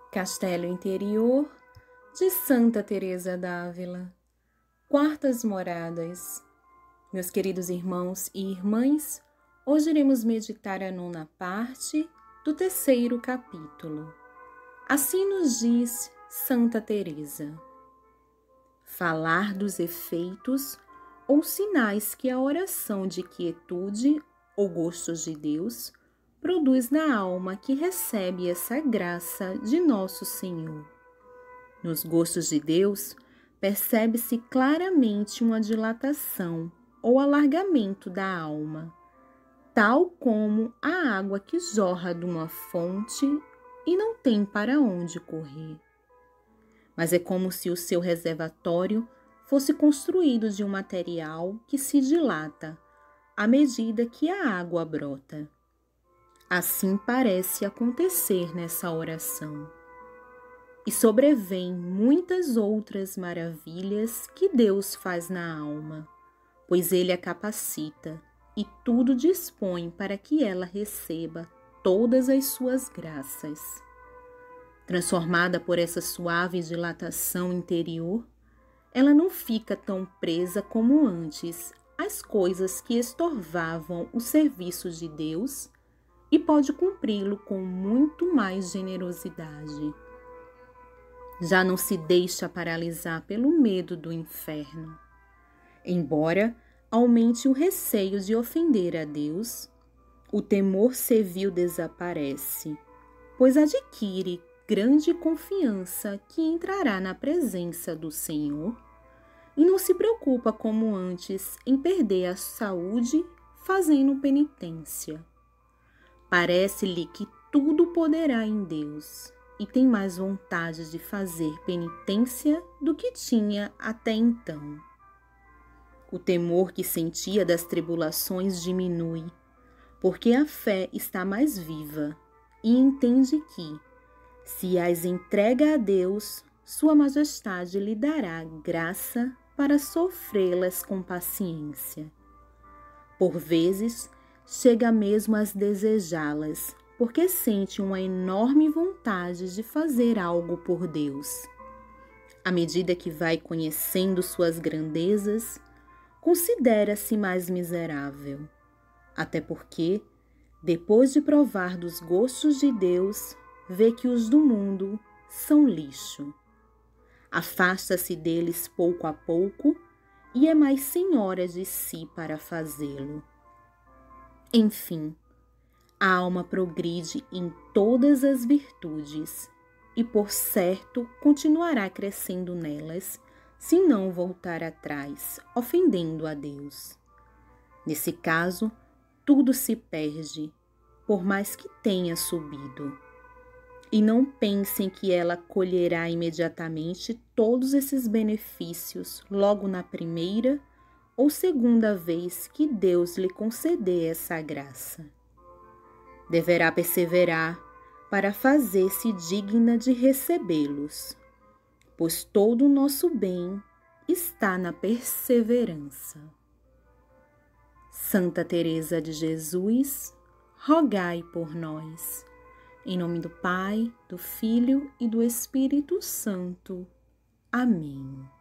Castelo Interior de Santa Teresa d'Ávila. Quartas Moradas. Meus queridos irmãos e irmãs, hoje iremos meditar a 9ª parte do 3º capítulo. Assim nos diz Santa Teresa: falar dos efeitos ou sinais que a oração de quietude ou gostos de Deus produz na alma que recebe essa graça de nosso Senhor. Nos gostos de Deus, percebe-se claramente uma dilatação ou alargamento da alma, tal como a água que jorra de uma fonte e não tem para onde correr. Mas é como se o seu reservatório fosse construído de um material que se dilata à medida que a água brota. Assim parece acontecer nessa oração. E sobrevêm muitas outras maravilhas que Deus faz na alma, pois Ele a capacita e tudo dispõe para que ela receba todas as suas graças. Transformada por essa suave dilatação interior, ela não fica tão presa como antes às coisas que estorvavam o serviço de Deus e pode cumpri-lo com muito mais generosidade. Já não se deixa paralisar pelo medo do inferno. Embora aumente o receio de ofender a Deus, o temor servil desaparece, pois adquire grande confiança que entrará na presença do Senhor e não se preocupa como antes em perder a saúde fazendo penitência. Parece-lhe que tudo poderá em Deus e tem mais vontade de fazer penitência do que tinha até então. O temor que sentia das tribulações diminui, porque a fé está mais viva e entende que, se as entrega a Deus, Sua Majestade lhe dará graça para sofrê-las com paciência. Por vezes, chega mesmo a desejá-las, porque sente uma enorme vontade de fazer algo por Deus. À medida que vai conhecendo suas grandezas, considera-se mais miserável, até porque, depois de provar dos gostos de Deus, vê que os do mundo são lixo. Afasta-se deles pouco a pouco e é mais senhora de si para fazê-lo. Enfim, a alma progride em todas as virtudes e, por certo, continuará crescendo nelas, se não voltar atrás, ofendendo a Deus. Nesse caso, tudo se perde, por mais que tenha subido. E não pensem que ela colherá imediatamente todos esses benefícios logo na primeira ou segunda vez que Deus lhe conceder essa graça. Deverá perseverar para fazer-se digna de recebê-los, pois todo o nosso bem está na perseverança. Santa Teresa de Jesus, rogai por nós. Em nome do Pai, do Filho e do Espírito Santo. Amém.